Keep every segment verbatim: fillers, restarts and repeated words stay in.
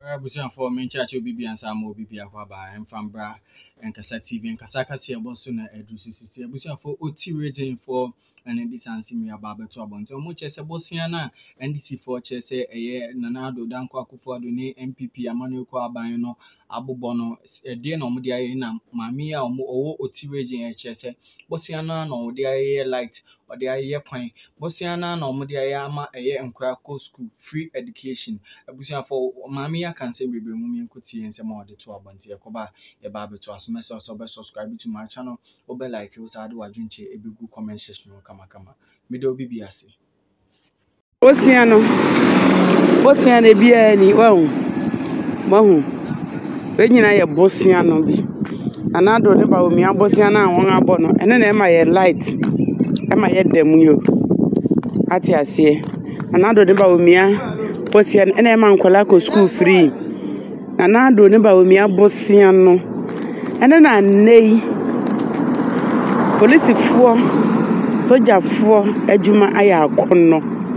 Abusian for me church obi and some obi akwaba and from bra and kasa T V and kasa kasa abosuna edusi sisi abusian for oti region for and this ansi me ababa to abon so much as abosian na N D C for che say eye nanado danko akufo ado ni M P P amanu ko aban no abobo no e de na omde aye na mami a omo owo oti region e che say bosian na na omde aye light or the aye point bosian na na omde aye ama eye enkwa ko school free education abusian for mami can say baby mummy kuti and some of the two abonti yakoba e baby to as message so be subscribe to my channel or be like you say do adwunche e be good comment section kama kama me do bibi ase Osiano Osiano bia ni wa hu mahu we nyina ye Bosiano bi anado ne ba omi abosiano a won abo no ene na e ma ye light e ma ye dem yo ati ase anado ne ba omi Bosiano ene ma nkola ko school free anado ne ba omi abosiano ene na nei police fo soja fo adwuma aya akono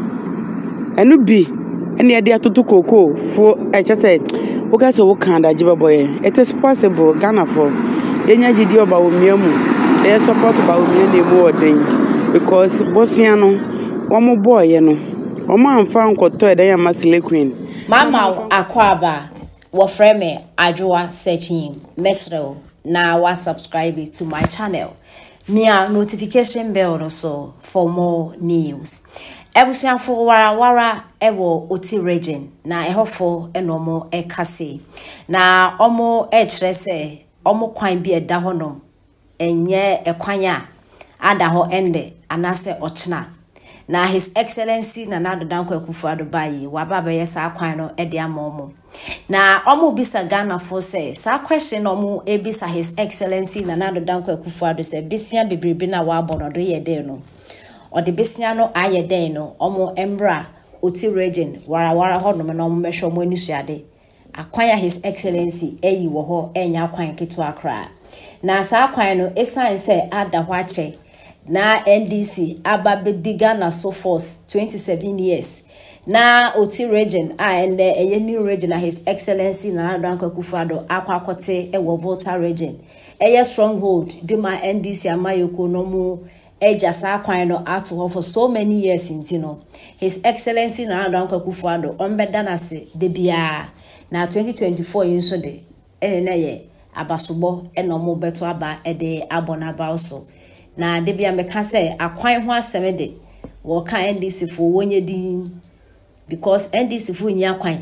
enu bi ene ade atoto koko fo e che say wo ga so wo kan da jiba boy it is possible Ghana for enya gidi oba omiamu e support ba omia na emu oden because Bosiano wo mo boy no wo ma amfa nkoto e dan ya masile queen mama akwaba wo frame adwoa searching mesro na wa subscribe to my channel near notification bell so for more news. Ebusian for wara wara ewo oti region na ehofo enomo ekase na omo echrese omo kwan bi eda honom enye ekwanya ada ho ende anase ochna na His Excellency na nado danko Akufo-Addo bayi wababa yesa kwan no ede amomo na omo bisa Ghana for say sa question omo ebisa His Excellency na nado danko Akufo-Addo say bisia bebrebe na wa abonodo ye de no o de bisia no aye den no omo embra oti region wara wara honom na omo mehwe omo anisuade akwanya His Excellency eyi wo ho enya kwan keto akra na sa kwan no esan say ada ho ache na N D C ababedi Ghana so force twenty-seven years na oti region a and eye new region na His Excellency na Danko Akufo-Addo akwakote e wo Volta region eye stronghold di ma N D C amayoko no mu eja sa kwan no ato ho for so many years intino His Excellency na Danko Akufo-Addo ombeda na se de bia na twenty twenty-four yinso de ene na ye abasobo e no mo beto aba e de abona ba so na de bia meka say akwan ho aseme de wo kan N D C fo wonye din because N D C fo nya kwan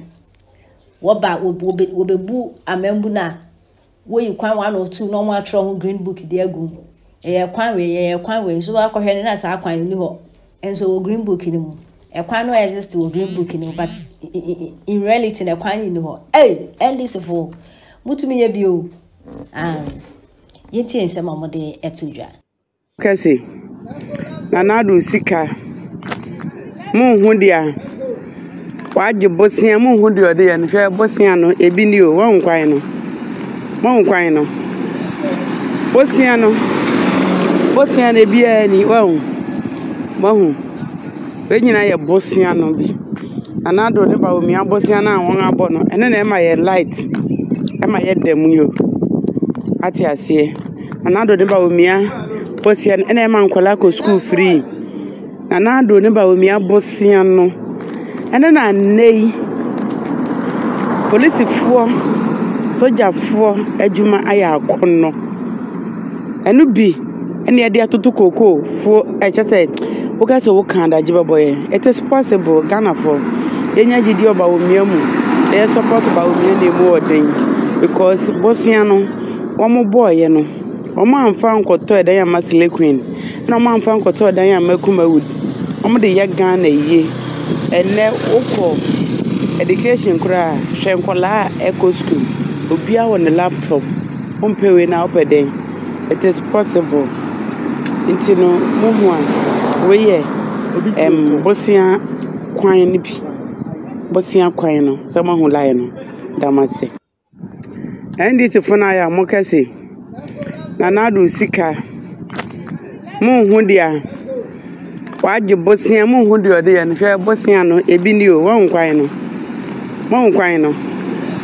wo ba wo bebu amembu na wo yi kwan one or two no mo atro ho green book de agu e kwan we ye kwan we so akohwe na sa kwan ni ho enso wo green book ni mu e kwan no exist wo green book ni but in reality na kwan ni ho eh N D C fo mutumi ye bio um yenti ensema mo de etudwa Kasi na nadu sika mu hu dia waje Bosian mu hu dia de yan hwe Bosian no ebi ni o won kwan no won kwan no Bosian no Bosian ebi ani won mahu we nyina ye Bosian no bi anado ne ba omi Bosian na won abo no ene na e ma ye light e ma ye dem yo ati ase anado ne ba omi Bosian ene ma nkola ko school free na nado ne ba omi Bosian no ene na nei police fo soja fo adwuma aya akono enu bi ene ade atoto koko fo e che say wo ga so wo kan da jiba boy it is possible Ghana for enya gidi oba omi amu e support ba omi na emu oden because Bosian no wo mo boy no Omo amfa nkoto edan ya masile queen na omo amfa nkoto edan ya makuma wood omo de ye Ghana ye ene okọ education kura hwenkola eco school obia won the laptop ompewe na opeden it is possible intino muhu a we ye em Bosian kwan ni bi Bosian kwan no so mahu lai no damase endi se fona ya mokase na nadu sika mu hu dia waje Bosian mu hu dia de yan hwe Bosian no ebi ni o won kwan no won kwan no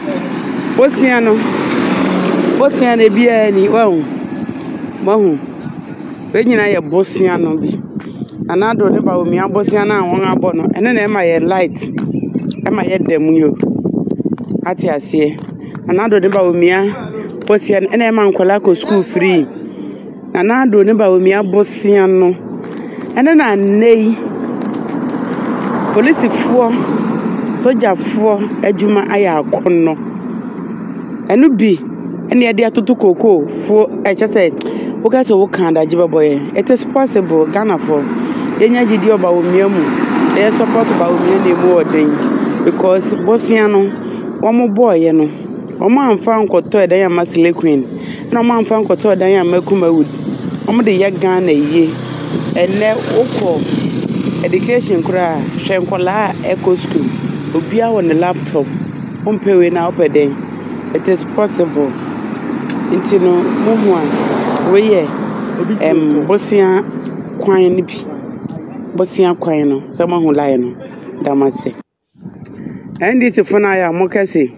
Bosiano. Bosiano bi ani wahu. Wahu. We nyina ye Bosiano bi. Anado ne ba omi Bosiano a won abo no. Ene na e ma ye light. E ma ye dem yo. Ati ase. Anado ne ba omi Bosiano ene e ma nkola ko school free. Anado ne ba omi Bosiano. Ene na nei. Police fo soja fo adwuma aya akono. Enu bi ene ye de atoto koko fo e che say wo ga so wo kan da jiba boy. It is possible Ghana for enya gidi oba wo miamu e support ba wo mia na emu oden because Bosiano wo mo boy no wo mo amfa nkoto edan ya Masile Queen na mo amfa nkoto edan ya Makuma Wood wo mo de ye Ghana ye ene ukọ education kura hwenkola eco school obia won the laptop ompewe na opeden. It is possible intino muhu a we ye em Bosia kwan ni bi Bosia kwan no so mahu lai no damase and this phone ya mokase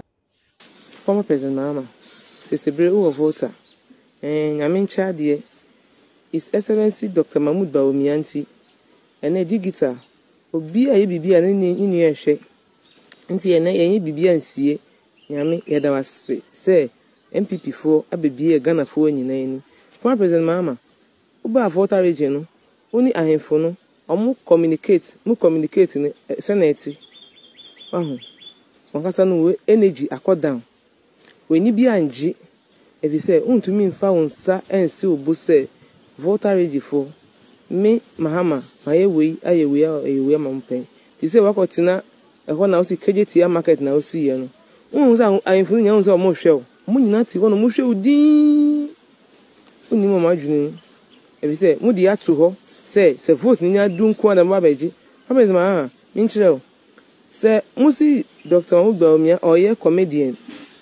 former president Mahama sesebre o voter eh nyame ncha de His Excellency Doctor Mahmoud Bawumia ene digital obi aye bibia ne ni ni ehwe nti ene yen bibia nsie nyame yeda wase se M P P fo abebie Ghana fo nyina ni former president Mahama uba voter region no oni ahemfo no omu communicate mu communicate ne senate wahu wankasa no energy akodan we ni bia nji ebi se untumi mfa wonsa ense obo se voter region fo me Mahama maye we aye we aye we mampen ti se wakotina eho na osi kejeti market na osi ye no unhu za ahemfo nya unhu za omo hwe o mu nyina ti wono mu hwe odi oni mo madwunu ebi se mu di ato ho se se vote ni adu nko na ba beji abezi ma mi nchire o se musi Doctor Mahmoud Bawumia oye comedian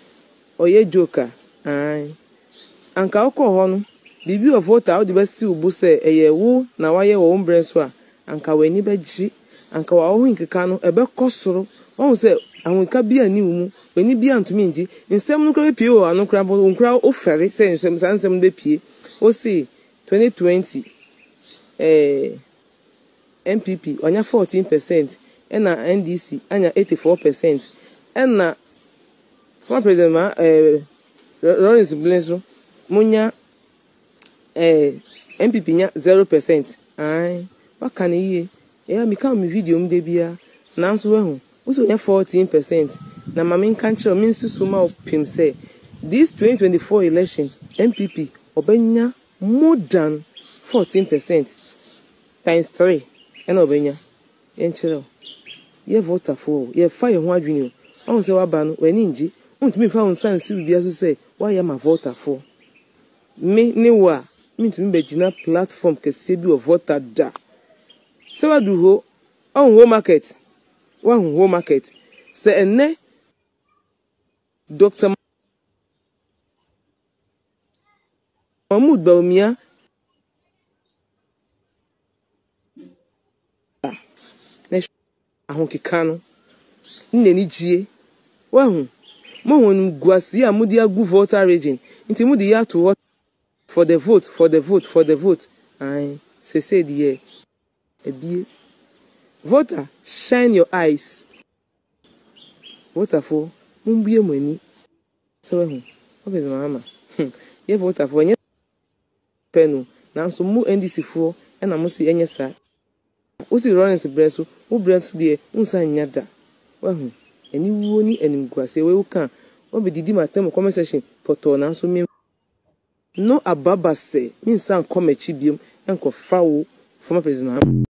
oye joker ai anka okọ ho no bibi of voter how the best ubu se eye wo na waye wo ombre so a anka wani beji anka wa ho nkeka no ebe kosoro won se ahunka bia ni umu wani bia ntumi nji nsem no kra pie o anu kra bo nkra ofere se nsem sansem be pie o se twenty twenty eh M P P onya fourteen percent ena N D C anya eighty-four percent ena former president ma eh Lawrence Blenso munya eh M P P nya zero percent ai waka na iye ya mi ka mi video m de bia na nso wehu uso nya fourteen percent na mama nka nchiro mi nsusu ma opim say this twenty twenty-four election M P P obenya more than fourteen percent times three ena obenya enchiro ye voter for ye fa ye ho adwene o se wa ba no wani nji untumi fa unsan si bia so say wa ya ma voter for me ne wa me to be gina platform kese bi of voter da se wa du ho on ho market wa ho market se ene Doctor Mahmoud Bawumia ne ahon kekano nne ni jie wa hu mo won guasi amudi agu voter region nti mudi ya to for the vote for the vote for the vote ai se say the ebie voter shine your eyes voter for mumbie mani so hu obe mama ye voter for nye penu na so mu N D C for e na mo si enye sa o si Lawrence Blenso o Blenso de unsa nyada wa hu eni wuo ni enim guase we uka obe didi matem comment section poto na so me no ababa se mi san come chi biem enko fa wo former president